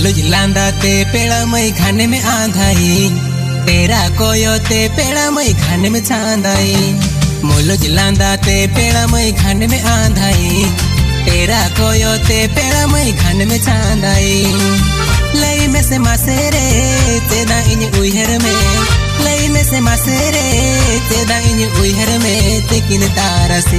मुलुज लांदा ते पेड़ा मई खाने में आंधाई, तेरा कोयो ते पेड़ा मई खाने में चांदाई। मुलुज लांदा ते पेड़ा मई खाने में आंधाई, तेरा कोयो ते पेड़ा मई खाने में चांदाई। लई में से मासेरे तेदा इन उइहर में, लई में से मासेरे तेदा इन उइहर में तेकिन तारा से।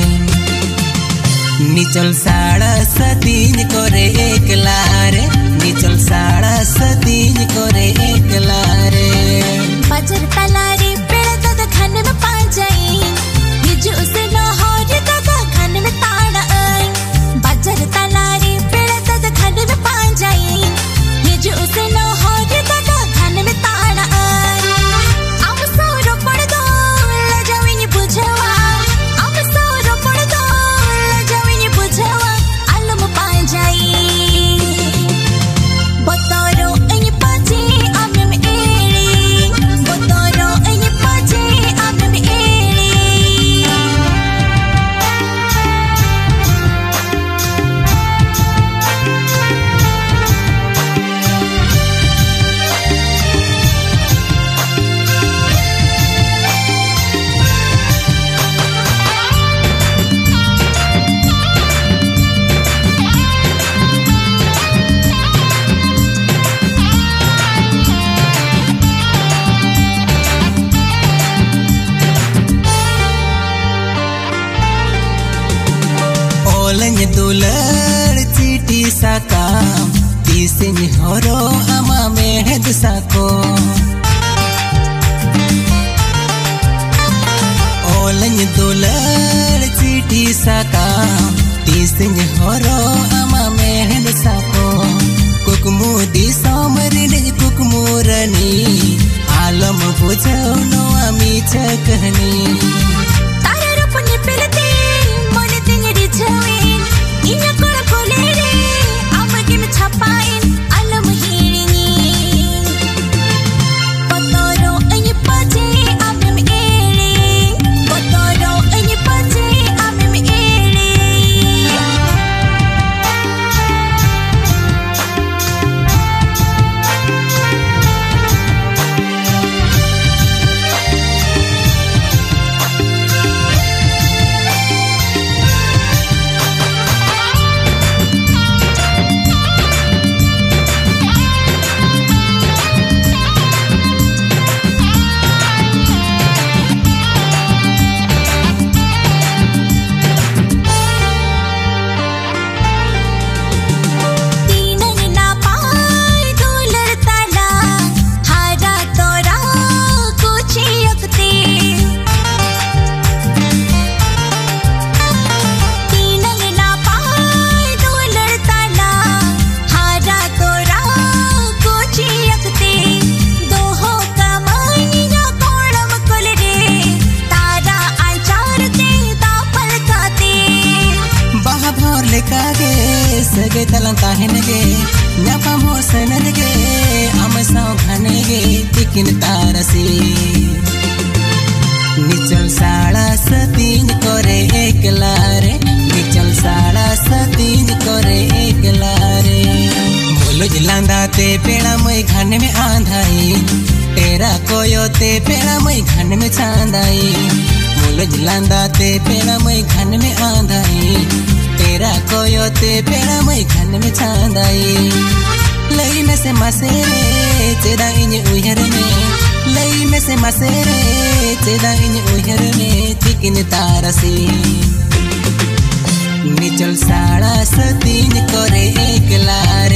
निचल साड़ा सतीन कोरे एक लारे, निचल साड़ा सतीन कोरे एक लारे। बजर तलारी पेड़ दादा खाने में पांचाई, निज उसे न हो रे दादा खाने में ताड़ा आई। बजर तलारी पेड़ दादा खाने में पांचाई, निज उसे न हो रे दादा खाने में ताड़ा आई। अब सौरो पड़ दो लजाविनी बुझवा, अब सौरो पड़ दो लजाविनी बुझवा, आलम पांचाई। बतरो एनी पाची आमे में एड़ी, बतरो एनी पाची आमे में एड़ी। ओलंज दुलड़ चीटी साकाम, तीसिन होरो अमा मेहद साको। ओलंज दुलड़ चीटी साकाम, तीसिन होरो अमा मेहद साको। कुकमू दी सोमरिन कुकमू रनी, आलम बुझो नो अमी छकहनी। तारे रूपनी पिलती मोने तिंगड़ी छवीन, इन्या कोड़ा खोले रे आमगी में छपाइन आलम हीरिनी। बतरो एनी पाची आमे में एड़ी, बतरो एनी पाची आमे में एड़ी। तीनंग ना पाई दुलर ताला, हारा तोरा कुछी अकती। तीनंग ना पाई दुलर ताला, हारा तोरा कुछी अकती। दोहो कमाई ना कोड़म कुल रे, तारा आचार ते दापल खाती। बाहा भोर लेका गे सगे तलन ताहन गे, न्यापा मोसन गे आम साव खाने गे तिकिन तारा से। निचल साड़ा सतीन कोरे एक लारे, निचल साड़ा सतीन कोरे एक लारे। मुलुज लांदा ते पेड़ा मई खाने में आंधाई, तेरा कोयो ते पेड़ा मई खाने में चांदाई। मुलुज लांदा ते पेड़ा मई खाने में आंधाई, तेरा कोयो ते पेड़ा मई खाने में चांदाई। लई में से मासेरे तेदा इन उइहर में, लई में से मासेरे तेदा इन उइहर में तिकिन तारा से। निचल साड़ा सतीन कोरे एक लारे।